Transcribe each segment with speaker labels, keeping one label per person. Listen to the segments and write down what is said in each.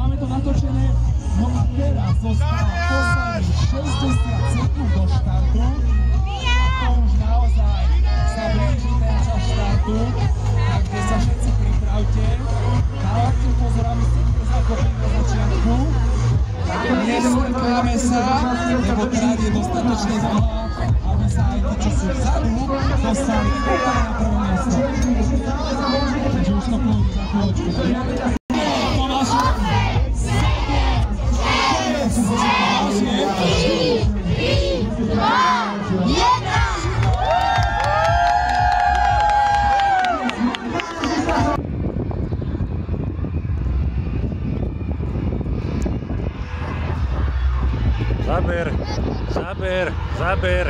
Speaker 1: máme to natočené. No a teraz zostáva posledných 60 sekúnd do štartu. A to už naozaj sa blíži ten čas štartu. Takže sa všetci pripravte. Dávajte pozor, aby ste nezakopili na začiatku. Nesmrkáme sa, lebo trať je dostatočne dlhá, aby sa aj tí, čo sú vzadu, dostali úplne na prvé miesto. Takže už to pôjde za chvíľočku. Tomáš, 7, 6, 5, 4, 3, 2, 1.
Speaker 2: Záber, záber, záber.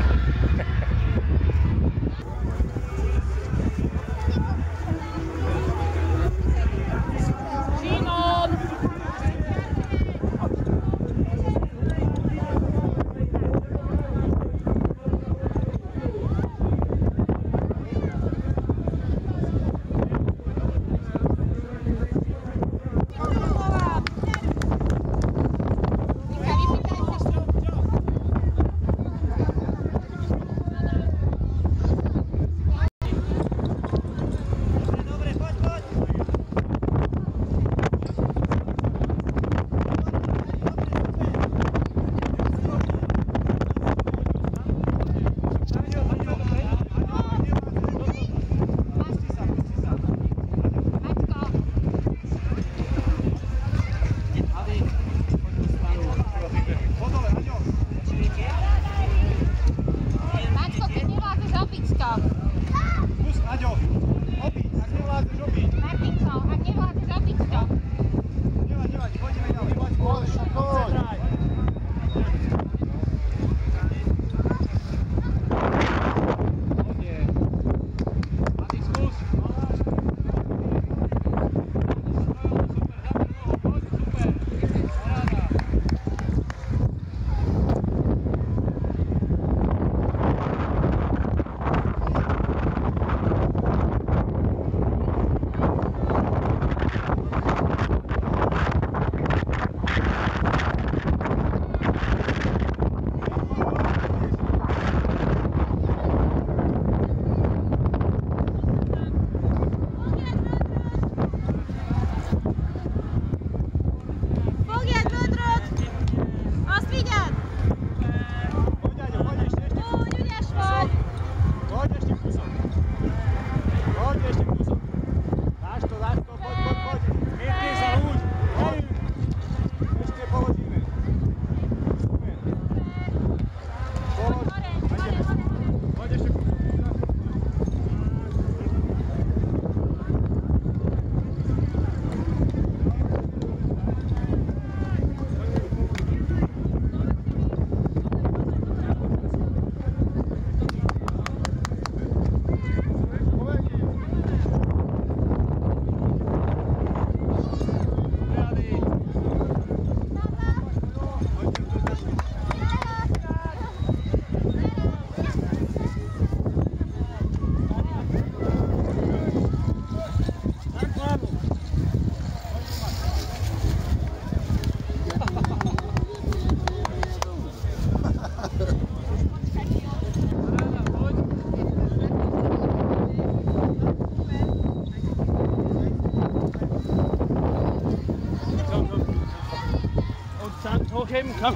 Speaker 3: Hochheben, komm.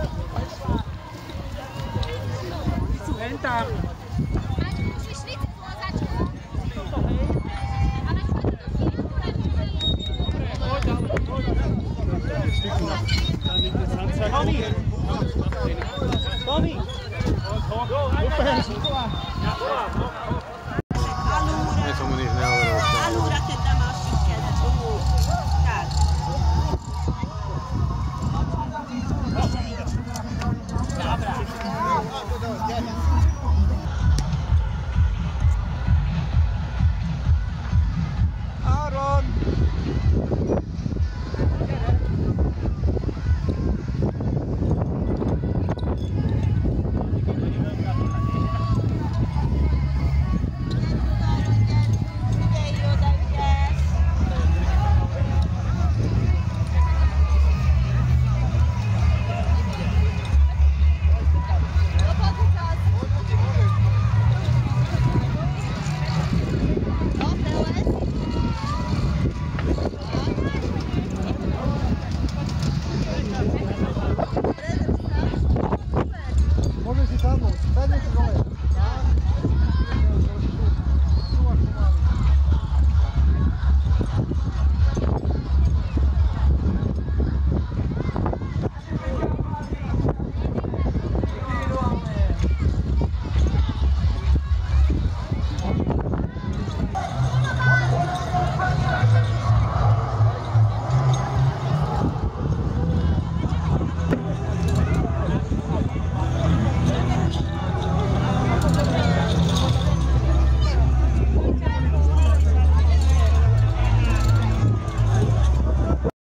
Speaker 3: Zu Ende. Tommy! Tommy!